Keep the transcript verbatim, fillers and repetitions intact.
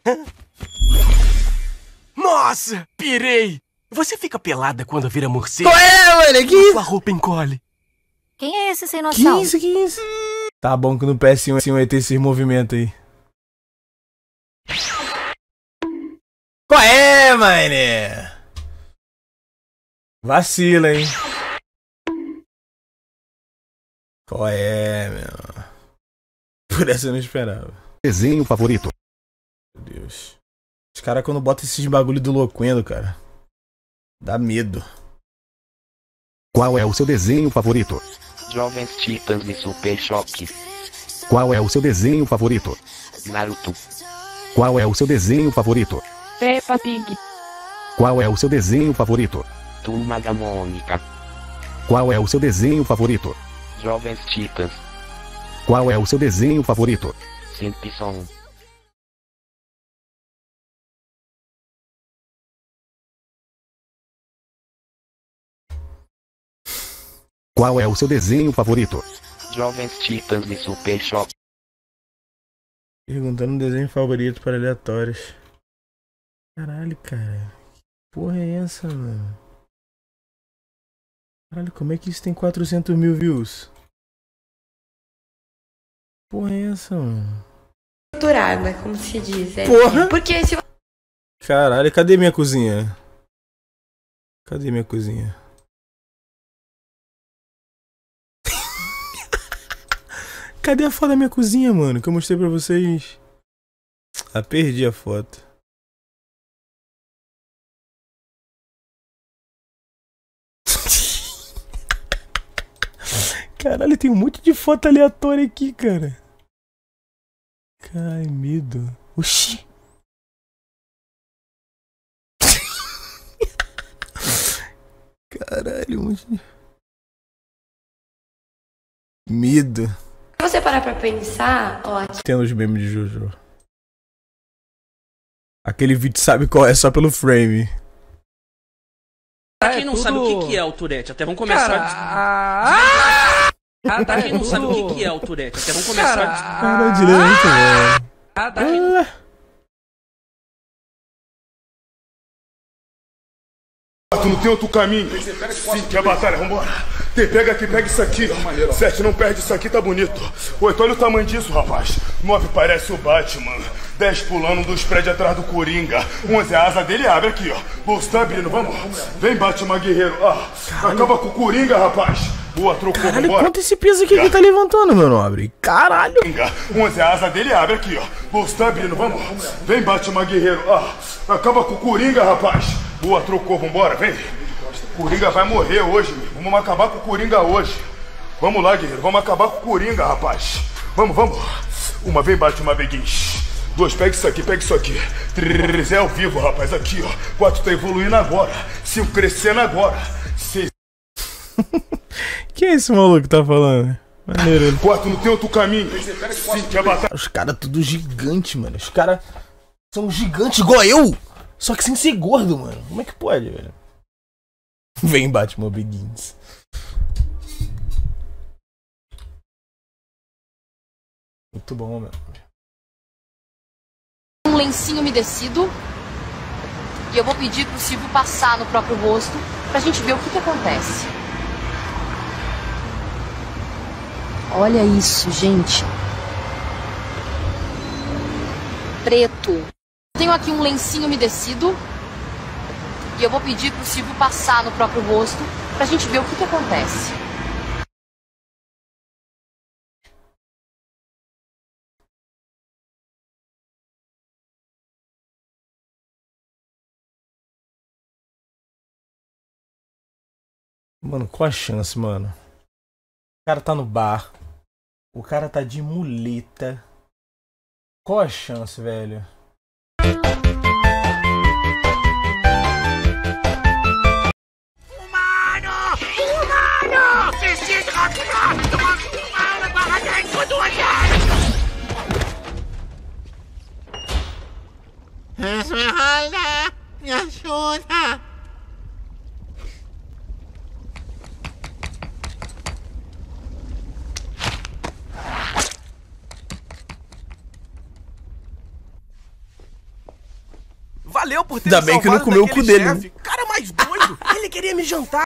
Nossa, pirei! Você fica pelada quando vira morcego? Qual é, mano? Que isso? Sua roupa encolhe. Quem é esse sem noção? Que isso, que isso? Tá bom que no P S um assim vai ter esse movimento aí. Qual é, mané? Vacila, hein? Qual é, meu? Por essa eu não esperava. Desenho favorito. Meu Deus. Os caras quando botam esses bagulho do Loquendo, cara, dá medo. Qual é o seu desenho favorito? Jovens Titãs e Super Choque. Qual é o seu desenho favorito? Naruto. Qual é o seu desenho favorito? Peppa Pig. Qual é o seu desenho favorito? Turma da Mônica. Qual é o seu desenho favorito? Jovens Titãs. Qual é o seu desenho favorito? Simpson. Qual é o seu desenho favorito? Jovens Titãs e Super Choque. Perguntando um desenho favorito para aleatórios. Caralho, cara. Que porra é essa, mano? Caralho, como é que isso tem quatrocentos mil views? Que porra é essa, mano? Estruturada, como se diz. É Porra! Porque se Caralho, cadê minha cozinha? Cadê minha cozinha? Cadê a foto da minha cozinha, mano? Que eu mostrei pra vocês. Ah, perdi a foto. Caralho, tem um monte de foto aleatória aqui, cara. Ai, medo. Oxi. Caralho, um monte de... Medo. Se você parar pra pensar, ó, Tendo os memes de Jojo. Aquele vídeo sabe qual é só pelo frame. Pra quem não tudo... sabe o que, que é o Tourette, até vamos começar Cara, a... ah, Pra quem não tudo... sabe o que, que é o Tourette, até vamos começar Cara, a... Caralho, direito, velho. ah, tá aqui. Tu não tem outro caminho. Sim, que é a batalha, vambora. Tem, pega aqui, pega isso aqui. Sete, não perde isso aqui, tá bonito. Oito, olha o tamanho disso, rapaz. Nove, parece o Batman. Dez, pulando dos prédios atrás do Coringa. Onze, a asa dele abre aqui, ó. Bolso tá abrindo, vamos. Vem, Batman guerreiro. Ah, acaba com o Coringa, rapaz. Boa, trocou, Caralho, vambora. quanto esse peso aqui que ele tá levantando, meu nobre? Caralho. Onze, a asa dele abre aqui, ó. Bolso tá abrindo, vamos. Vem, Batman guerreiro. Ah, acaba com o Coringa, rapaz. Boa, trocou, vambora, vem. Coringa vai morrer hoje, meu. Vamos acabar com o Coringa hoje. Vamos lá, guerreiro, vamos acabar com o Coringa, rapaz. Vamos, vamos. Uma vem, bate uma beguins. Dois, pega isso aqui, pega isso aqui. Três, é ao vivo, rapaz, aqui, ó. Quatro, tá evoluindo agora. Cinco, crescendo agora. Seis. Que é esse maluco que tá falando? Maneiro. Quatro, não tem outro caminho. Sim, que é batalha. Os caras tudo gigante, mano. Os caras são gigantes igual eu. Só que sem ser gordo, mano. Como é que pode, velho? Vem, Batman Begins. Muito bom, meu. Um lencinho umedecido. E eu vou pedir pro Silvio passar no próprio rosto pra gente ver o que que acontece. Olha isso, gente. Preto. Tenho aqui um lencinho umedecido. E eu vou pedir pro Silvio passar no próprio rosto pra gente ver o que que acontece. Mano, qual a chance, mano? O cara tá no bar. O cara tá de muleta. Qual a chance, velho? Esmeralda, me ajuda! Valeu por ter Ainda me bem que não salvado comeu o daquele cu dele, chefe. Cara mais doido. Ele queria me jantar.